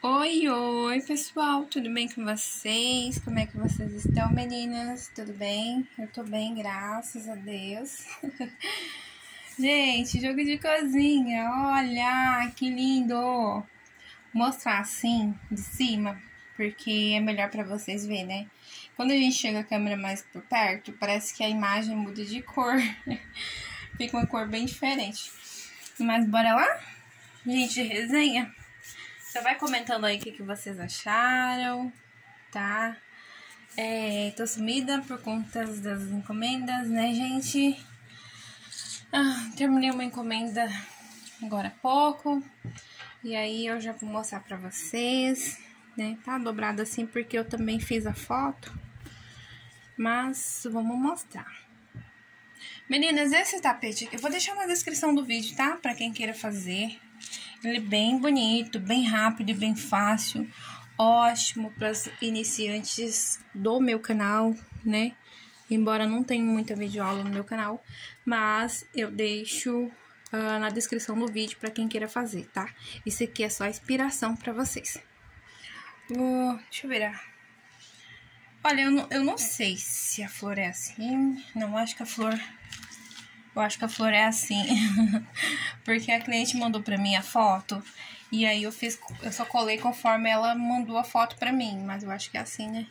Oi, oi, pessoal, tudo bem com vocês? Como é que vocês estão, meninas? Tudo bem? Eu tô bem, graças a Deus. Gente, jogo de cozinha, olha, que lindo! Vou mostrar assim, de cima, porque é melhor pra vocês verem, né? Quando a gente chega a câmera mais por perto, parece que a imagem muda de cor. Fica uma cor bem diferente. Mas bora lá? Gente, resenha? Você vai comentando aí o que vocês acharam, tá? Tô sumida por conta das encomendas, né, gente? Terminei uma encomenda agora há pouco. E aí eu já vou mostrar pra vocês, né? Tá dobrado assim porque eu também fiz a foto. Mas vamos mostrar. Meninas, esse tapete aqui, eu vou deixar na descrição do vídeo, tá? Pra quem queira fazer. Ele é bem bonito, bem rápido e bem fácil. Ótimo para os iniciantes do meu canal, né? Embora não tenha muita videoaula no meu canal, mas eu deixo na descrição do vídeo para quem queira fazer, tá? Isso aqui é só inspiração para vocês. Deixa eu ver. Olha, eu não sei se a flor é assim. Não, acho que a flor... Eu acho que a flor é assim. Porque a cliente mandou pra mim a foto. E aí eu só colei conforme ela mandou a foto pra mim. Mas eu acho que é assim, né?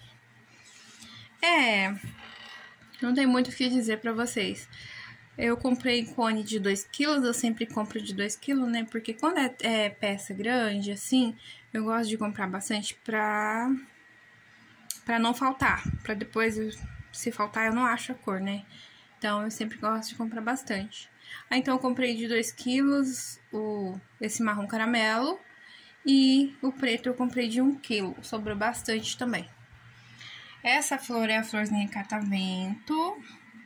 Não tem muito o que dizer pra vocês. Eu comprei cone de 2 kg. Eu sempre compro de 2 kg, né? Porque quando é peça grande, assim, eu gosto de comprar bastante pra não faltar. Pra depois, se faltar, eu não acho a cor, né? Então, eu sempre gosto de comprar bastante. Então, eu comprei de 2 quilos esse marrom caramelo. E o preto eu comprei de 1 quilo. Sobrou bastante também. Essa flor é a florzinha catavento.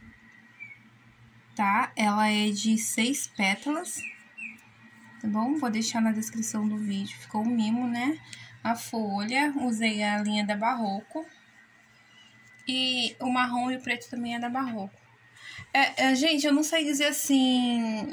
Tá? Ela é de 6 pétalas. Tá bom? Vou deixar na descrição do vídeo. Ficou um mimo, né? A folha, usei a linha da Barroco. E o marrom e o preto também é da Barroco. Gente, eu não sei dizer assim...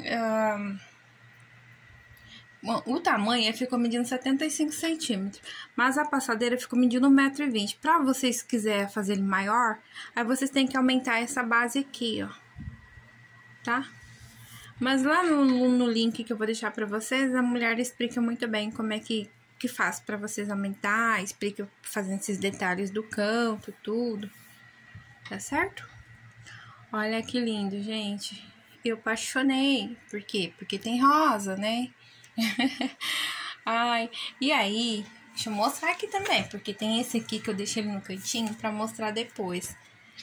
O tamanho ficou medindo 75 centímetros, mas a passadeira ficou medindo 1,20 m. Pra vocês quiserem fazer ele maior, aí vocês têm que aumentar essa base aqui, ó. Tá? Mas lá no link que eu vou deixar pra vocês, a mulher explica muito bem como é que faz pra vocês aumentar, explica fazendo esses detalhes do canto, tudo. Tá certo? Olha que lindo, gente. Eu apaixonei. Por quê? Porque tem rosa, né? Ai, e aí, deixa eu mostrar aqui também, porque tem esse aqui que eu deixei ele no cantinho pra mostrar depois.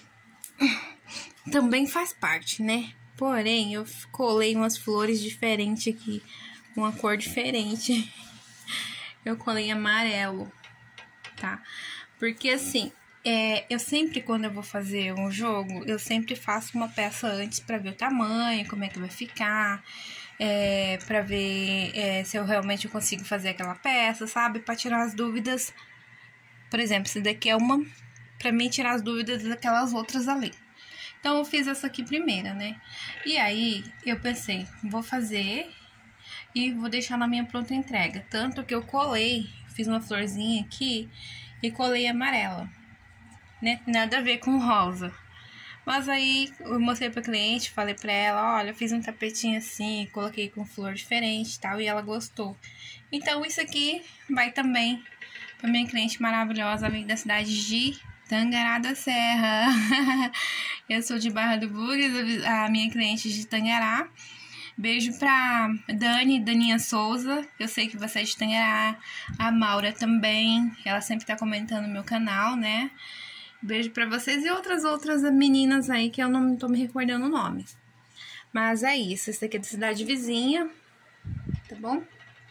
Também faz parte, né? Porém, eu colei umas flores diferentes aqui, uma cor diferente. Eu colei amarelo, tá? Porque assim... eu sempre, quando eu vou fazer um jogo, eu sempre faço uma peça antes pra ver o tamanho, como é que vai ficar, pra ver se eu realmente consigo fazer aquela peça, sabe? Pra tirar as dúvidas. Por exemplo, esse daqui é uma pra mim tirar as dúvidas daquelas outras ali. Então, eu fiz essa aqui primeira, né? E aí, eu pensei, vou fazer e vou deixar na minha pronta entrega. Tanto que eu colei, fiz uma florzinha aqui e colei amarela. Né? Nada a ver com rosa. Mas aí eu mostrei pra cliente, falei pra ela, olha, eu fiz um tapetinho assim, coloquei com flor diferente e tal, e ela gostou. Então isso aqui vai também pra minha cliente maravilhosa, amiga da cidade de Tangará da Serra. Eu sou de Barra do Bugres, a minha cliente de Tangará. Beijo pra Daninha Souza, eu sei que você é de Tangará. A Maura também, ela sempre tá comentando no meu canal, né? Beijo pra vocês e outras meninas aí que eu não tô me recordando o nome. Mas é isso, esse daqui é da cidade vizinha, tá bom?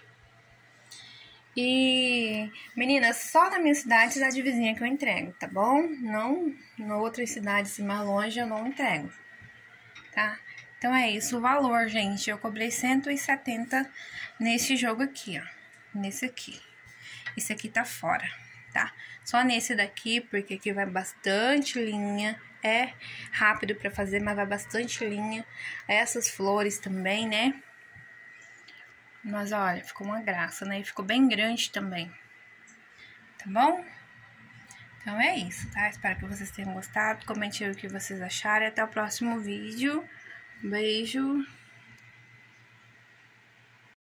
E, meninas, só na minha cidade vizinha que eu entrego, tá bom? Não, em outras cidades assim, mais longe eu não entrego, tá? Então é isso, o valor, gente, eu cobrei 170 nesse jogo aqui, ó, nesse aqui. Esse aqui tá fora, tá? Só nesse daqui, porque aqui vai bastante linha, é rápido pra fazer, mas vai bastante linha. Essas flores também, né? Mas olha, ficou uma graça, né? E ficou bem grande também. tá bom? Então é isso, tá? Espero que vocês tenham gostado. Comente aí o que vocês acharam. Até o próximo vídeo. Beijo.